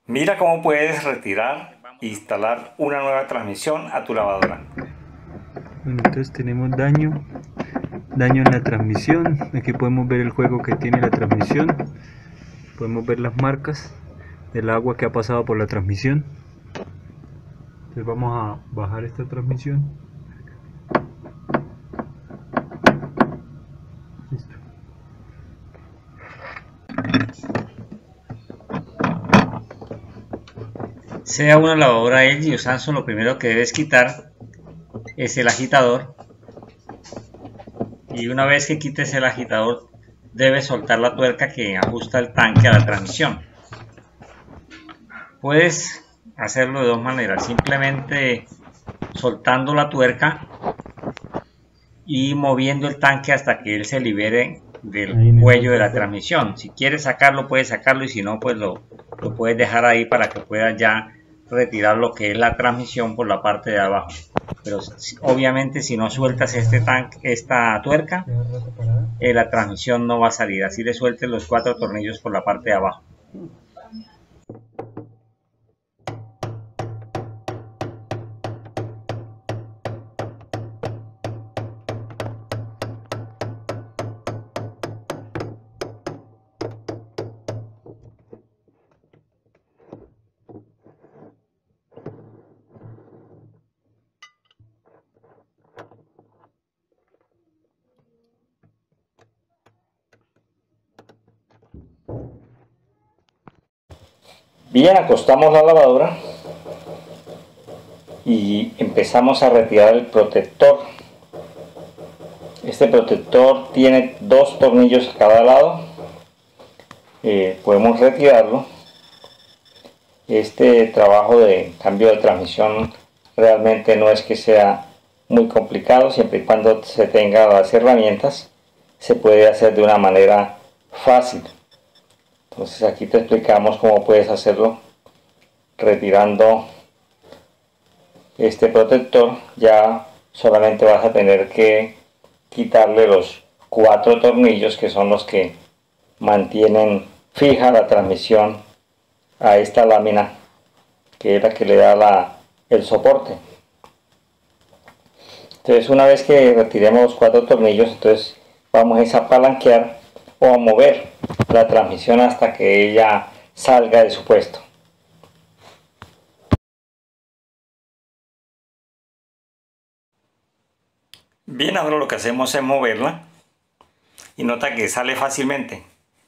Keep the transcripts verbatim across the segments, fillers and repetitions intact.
Mira cómo puedes retirar e instalar una nueva transmisión a tu lavadora. Bueno, entonces tenemos daño, daño en la transmisión. Aquí podemos ver el juego que tiene la transmisión. Podemos ver las marcas del agua que ha pasado por la transmisión. Entonces vamos a bajar esta transmisión. Listo. Sea una lavadora L G o Samsung, lo primero que debes quitar es el agitador, y una vez que quites el agitador debes soltar la tuerca que ajusta el tanque a la transmisión. Puedes hacerlo de dos maneras: simplemente soltando la tuerca y moviendo el tanque hasta que él se libere del cuello de la transmisión. Si quieres sacarlo, puedes sacarlo, y si no, pues lo, lo puedes dejar ahí para que puedas ya retirar lo que es la transmisión por la parte de abajo. Pero obviamente si no sueltas este tanque, esta tuerca, eh, la transmisión no va a salir, así le sueltes los cuatro tornillos por la parte de abajo. Bien, acostamos la lavadora y empezamos a retirar el protector. Este protector tiene dos tornillos a cada lado. Eh, podemos retirarlo. Este trabajo de cambio de transmisión realmente no es que sea muy complicado, siempre y cuando se tenga las herramientas se puede hacer de una manera fácil. Entonces aquí te explicamos cómo puedes hacerlo retirando este protector. Ya solamente vas a tener que quitarle los cuatro tornillos que son los que mantienen fija la transmisión a esta lámina, que es la que le da la, el soporte. Entonces una vez que retiremos los cuatro tornillos, entonces vamos a palanquear o a mover la transmisión hasta que ella salga de su puesto. Bien, ahora lo que hacemos es moverla y nota que sale fácilmente.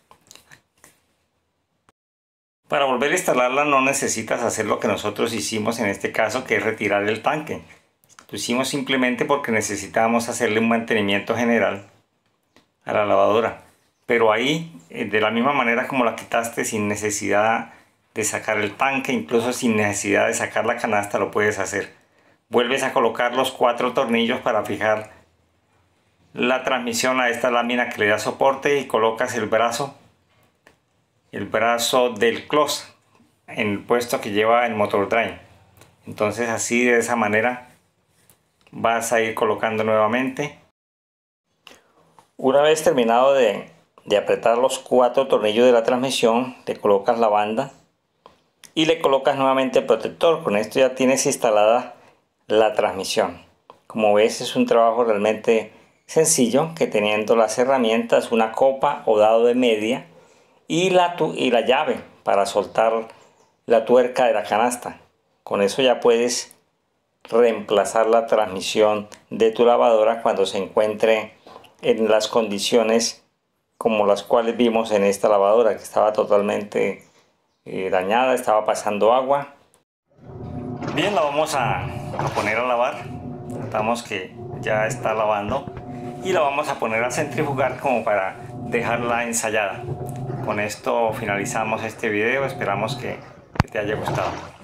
Para volver a instalarla no necesitas hacer lo que nosotros hicimos en este caso, que es retirar el tanque. Lo hicimos simplemente porque necesitábamos hacerle un mantenimiento general a la lavadora. Pero ahí, de la misma manera como la quitaste, sin necesidad de sacar el tanque, incluso sin necesidad de sacar la canasta, lo puedes hacer. Vuelves a colocar los cuatro tornillos para fijar la transmisión a esta lámina que le da soporte, y colocas el brazo, el brazo del close en el puesto que lleva el motor drive. Entonces así, de esa manera, vas a ir colocando nuevamente. Una vez terminado de de apretar los cuatro tornillos de la transmisión, le colocas la banda y le colocas nuevamente el protector. Con esto ya tienes instalada la transmisión. Como ves, es un trabajo realmente sencillo, que teniendo las herramientas, una copa o dado de media y la, y la llave para soltar la tuerca de la canasta, con eso ya puedes reemplazar la transmisión de tu lavadora cuando se encuentre en las condiciones como las cuales vimos en esta lavadora, que estaba totalmente eh, dañada, estaba pasando agua. Bien, la vamos a, a poner a lavar. Notamos que ya está lavando y la vamos a poner a centrifugar como para dejarla ensayada. Con esto finalizamos este video, esperamos que, que te haya gustado.